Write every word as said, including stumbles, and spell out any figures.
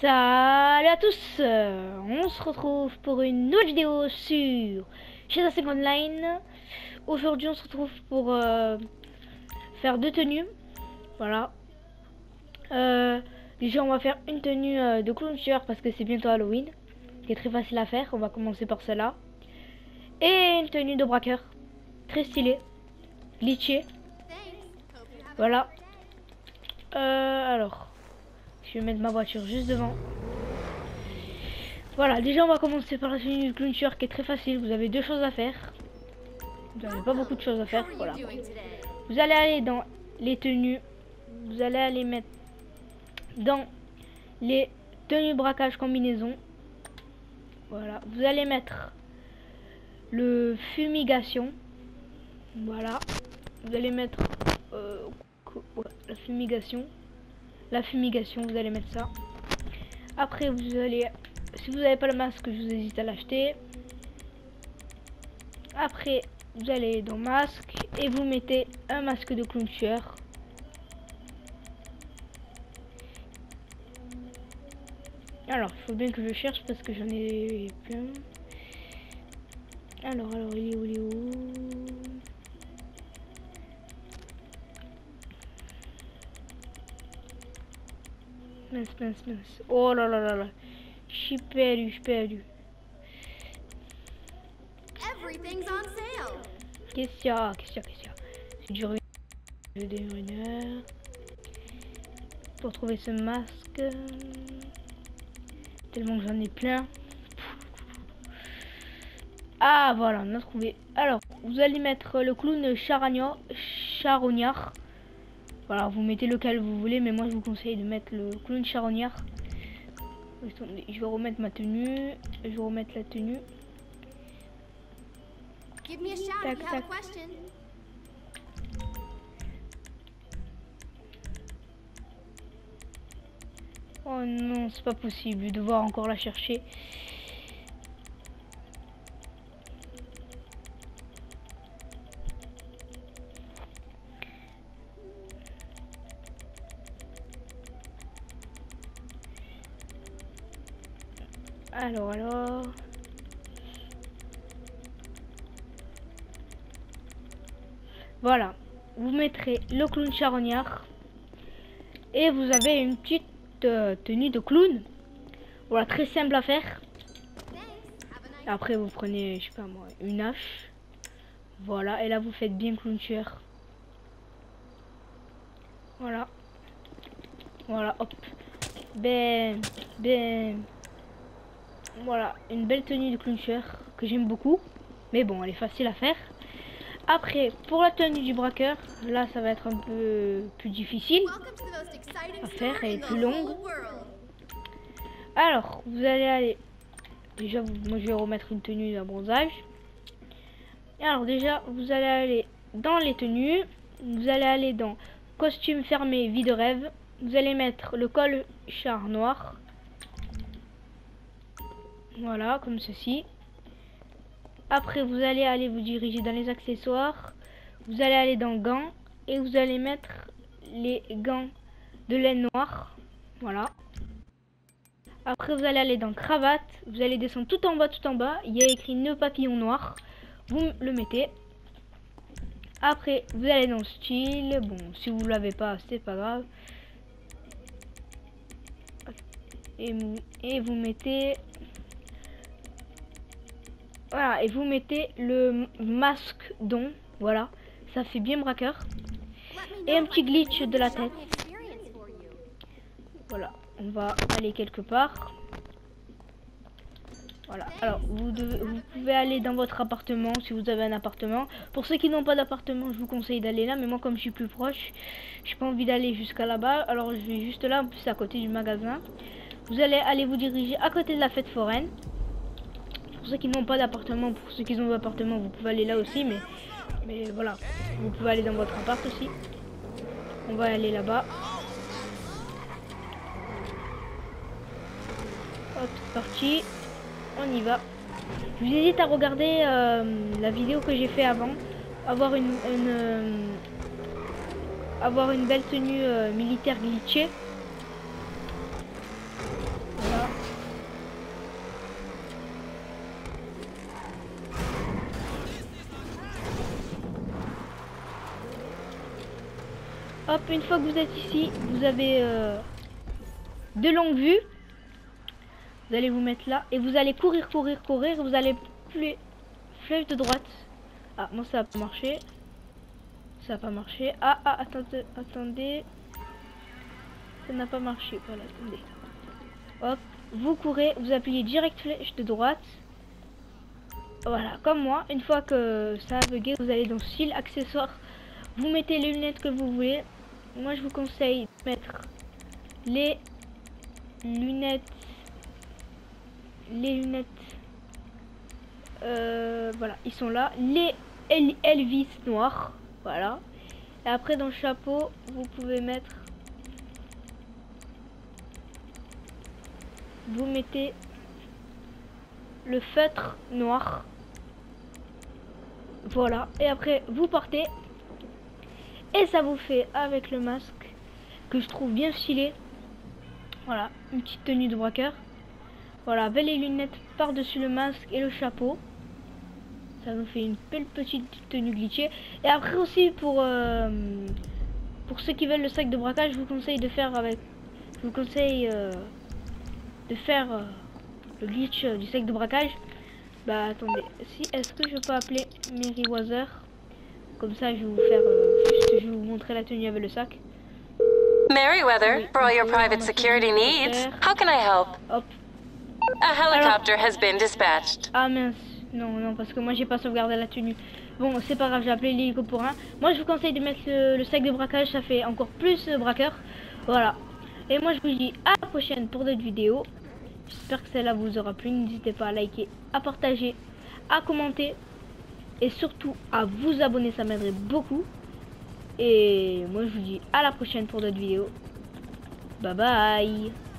Salut à tous, euh, on se retrouve pour une nouvelle vidéo sur G T A cinq Online. Aujourd'hui on se retrouve pour euh, faire deux tenues. Voilà. Euh, déjà on va faire une tenue euh, de clown tueur parce que c'est bientôt Halloween, qui est très facile à faire. On va commencer par celle-là. Et une tenue de braqueur, très stylée, glitchée. Voilà. Euh, alors, je vais mettre ma voiture juste devant. Voilà, déjà on va commencer par la tenue du clown tueur qui est très facile. Vous avez deux choses à faire. Vous n'avez pas beaucoup de choses à faire. Voilà. Vous allez aller dans les tenues. Vous allez aller mettre dans les tenues braquage combinaison. Voilà. Vous allez mettre le fumigation. Voilà. Vous allez mettre euh, la fumigation. La fumigation, vous allez mettre ça. Après, vous allez... Si vous n'avez pas le masque, je vous hésite à l'acheter. Après, vous allez dans masque et vous mettez un masque de clown tueur. Alors, il faut bien que je cherche parce que j'en ai plein. Alors, alors, il est où, il est où? Mince, mince, mince. Oh là là là là. Je suis perdu, je suis perdu. Qu'est-ce qu'il y a? Qu'est-ce qu'il y a? Qu'est-ce qu'il y a? C'est dur une heure pour trouver ce masque. Tellement que j'en ai plein. Ah voilà, on a trouvé. Alors, vous allez mettre le clown charognard. charognard. Voilà, vous mettez lequel vous voulez, mais moi je vous conseille de mettre le clown charognard. Je vais remettre ma tenue. Je vais remettre la tenue. Tac, tac. Oh non, c'est pas possible de devoir encore la chercher. Alors, alors... Voilà. Vous mettrez le clown charognard. Et vous avez une petite euh, tenue de clown. Voilà, très simple à faire. Après, vous prenez, je sais pas moi, une hache. Voilà, et là, vous faites bien clown tueur. Voilà. Voilà, hop. Bam, bam. Voilà, une belle tenue de clown tueur que j'aime beaucoup. Mais bon, elle est facile à faire. Après, pour la tenue du braqueur, là, ça va être un peu plus difficile à faire. Elle est plus longue. Alors, vous allez aller... Déjà, moi, je vais remettre une tenue de bronzage. Et alors, déjà, vous allez aller dans les tenues. Vous allez aller dans costume fermé, vie de rêve. Vous allez mettre le col char noir. Voilà, comme ceci. Après, vous allez aller vous diriger dans les accessoires. Vous allez aller dans gants. Et vous allez mettre les gants de laine noire. Voilà. Après, vous allez aller dans cravate. Vous allez descendre tout en bas, tout en bas. Il y a écrit nœud papillon noir. Vous le mettez. Après, vous allez dans style. Bon, si vous ne l'avez pas, c'est pas grave. Et, et vous mettez... Voilà, et vous mettez le masque don. Voilà, ça fait bien braqueur. Et un petit glitch de la tête. Voilà, on va aller quelque part. Voilà, alors vous, devez, vous pouvez aller dans votre appartement si vous avez un appartement. Pour ceux qui n'ont pas d'appartement, je vous conseille d'aller là. Mais moi, comme je suis plus proche, j'ai pas envie d'aller jusqu'à là-bas. Alors je vais juste là, en plus à côté du magasin. Vous allez aller vous diriger à côté de la fête foraine. Pour ceux qui n'ont pas d'appartement, pour ceux qui ont d'appartement, vous pouvez aller là aussi, mais, mais voilà, vous pouvez aller dans votre appart aussi. On va aller là-bas. Hop, c'est parti. On y va. Je vous invite à regarder euh, la vidéo que j'ai fait avant. Avoir une, une euh, avoir une belle tenue euh, militaire glitchée. une fois que vous êtes ici, vous avez euh, de longue vue. Vous allez vous mettre là et vous allez courir, courir, courir. Vous allez plus flèche de droite. Ah, moi ça a pas marché. Ça a pas marché. Ah, ah, attendez, attendez. Ça n'a pas marché. Voilà, attendez. Hop, vous courez, vous appuyez direct flèche de droite. Voilà, comme moi. Une fois que ça a bugué, vous allez dans style, accessoires. Vous mettez les lunettes que vous voulez. Moi, je vous conseille de mettre les lunettes. Les lunettes. Euh, voilà, ils sont là. Les El Elvis noirs. Voilà. Et après, dans le chapeau, vous pouvez mettre. Vous mettez le feutre noir. Voilà. Et après, vous partez. Et ça vous fait avec le masque que je trouve bien stylé. Voilà, une petite tenue de braqueur. Voilà, avec les lunettes par-dessus le masque et le chapeau. Ça nous fait une belle petite tenue glitchée. Et après aussi pour euh, pour ceux qui veulent le sac de braquage, je vous conseille de faire avec. Je vous conseille euh, de faire euh, le glitch euh, du sac de braquage. Bah attendez, si est-ce que je peux appeler Merryweather? Comme ça, je vais vous faire euh, juste, je vais vous montrer la tenue avec le sac. Merryweather, Oui, for all your donc, private on a security fait un needs, hélicoptère. how can I help? Hop. A helicopter has been dispatched. Ah mince, non, non, parce que moi j'ai pas sauvegardé la tenue. Bon, c'est pas grave, j'ai appelé l'hélico pour un. Moi je vous conseille de mettre le, le sac de braquage, ça fait encore plus euh, braqueur. Voilà. Et moi je vous dis à la prochaine pour d'autres vidéos. J'espère que celle-là vous aura plu. N'hésitez pas à liker, à partager, à commenter. Et surtout à vous abonner, ça m'aiderait beaucoup. Et moi je vous dis à la prochaine pour d'autres vidéos. Bye bye.